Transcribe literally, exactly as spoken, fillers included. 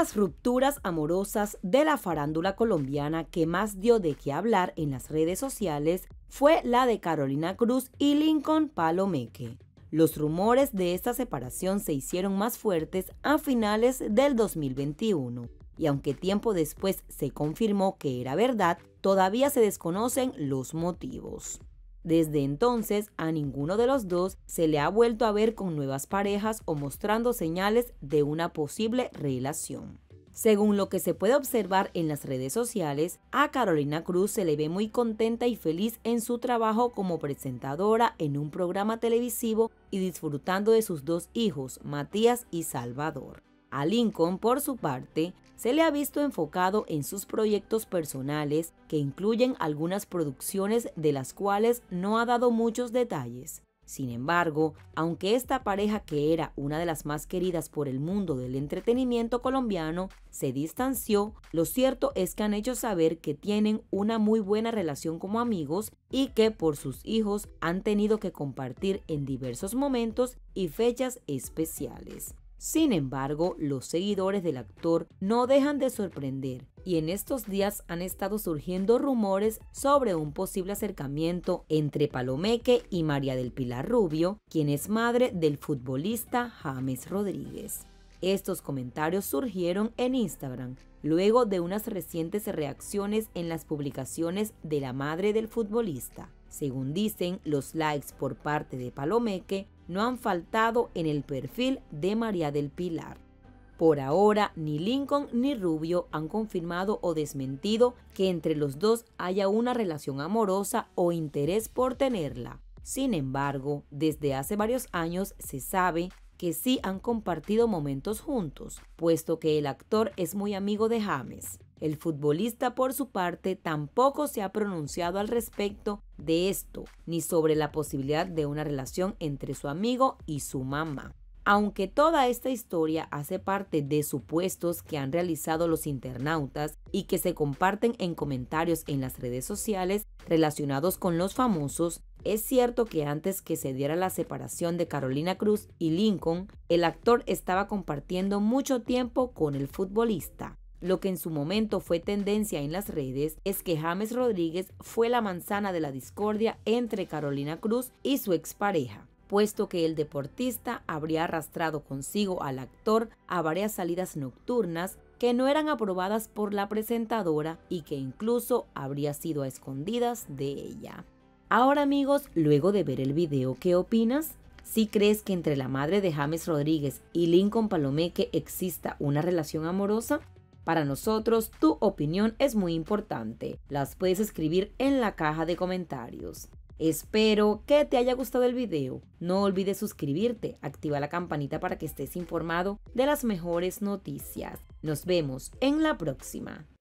las rupturas amorosas de la farándula colombiana que más dio de qué hablar en las redes sociales fue la de Carolina Cruz y Lincoln Palomeque. Los rumores de esta separación se hicieron más fuertes a finales del dos mil veintiuno, y aunque tiempo después se confirmó que era verdad, todavía se desconocen los motivos. Desde entonces, a ninguno de los dos se le ha vuelto a ver con nuevas parejas o mostrando señales de una posible relación. Según lo que se puede observar en las redes sociales, a Carolina Cruz se le ve muy contenta y feliz en su trabajo como presentadora en un programa televisivo y disfrutando de sus dos hijos, Matías y Salvador. A Lincoln, por su parte, se le ha visto enfocado en sus proyectos personales que incluyen algunas producciones de las cuales no ha dado muchos detalles. Sin embargo, aunque esta pareja, que era una de las más queridas por el mundo del entretenimiento colombiano, se distanció, lo cierto es que han hecho saber que tienen una muy buena relación como amigos y que por sus hijos han tenido que compartir en diversos momentos y fechas especiales. Sin embargo, los seguidores del actor no dejan de sorprender y en estos días han estado surgiendo rumores sobre un posible acercamiento entre Palomeque y María del Pilar Rubio, quien es madre del futbolista James Rodríguez. Estos comentarios surgieron en Instagram luego de unas recientes reacciones en las publicaciones de la madre del futbolista. Según dicen, los likes por parte de Palomeque no han faltado en el perfil de María del Pilar. Por ahora, ni Lincoln ni Rubio han confirmado o desmentido que entre los dos haya una relación amorosa o interés por tenerla. Sin embargo, desde hace varios años se sabe que sí han compartido momentos juntos, puesto que el actor es muy amigo de James. El futbolista, por su parte, tampoco se ha pronunciado al respecto de esto, ni sobre la posibilidad de una relación entre su amigo y su mamá. Aunque toda esta historia hace parte de supuestos que han realizado los internautas y que se comparten en comentarios en las redes sociales relacionados con los famosos, es cierto que antes que se diera la separación de Carolina Cruz y Lincoln, el actor estaba compartiendo mucho tiempo con el futbolista. Lo que en su momento fue tendencia en las redes es que James Rodríguez fue la manzana de la discordia entre Carolina Cruz y su expareja, puesto que el deportista habría arrastrado consigo al actor a varias salidas nocturnas que no eran aprobadas por la presentadora y que incluso habría sido a escondidas de ella. Ahora, amigos, luego de ver el video, ¿qué opinas? ¿Sí crees que entre la madre de James Rodríguez y Lincoln Palomeque exista una relación amorosa? Para nosotros, tu opinión es muy importante. Las puedes escribir en la caja de comentarios. Espero que te haya gustado el video. No olvides suscribirte, activa la campanita para que estés informado de las mejores noticias. Nos vemos en la próxima.